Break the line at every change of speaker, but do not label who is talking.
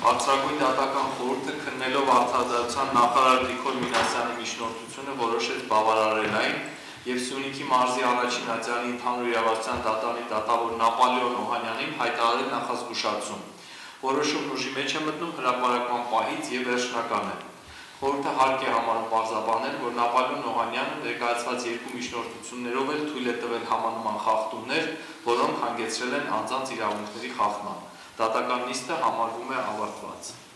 Բարձրագույն դատական խորհուրդը քննելով Արդարադատության նախարար Նիկոլ Մինասյանի միջնորդությունը որոշեց բավարարել այն և Սյունիքի մարզի առաջին ատյանի ընդհանուր իրավասության դատարանի դատավոր Նապոլեոն Օհանյանին հայտարարել նախազգուշացում։ Որոշումն ուժի մեջ է մտնում հրապարակման պահից և վերջնական է։ Խորհուրդը հարկ է համարում պարզաբանել, որ Նապոլեոն Օհանյանը ներկայացված երկու միջնորդություններով էլ թույլ է տվել համանման խախտումներ, որոնք հանգեցրել են անձանց իրավունքների խախտման։ Դատական նիստը համարվում է ավարտված։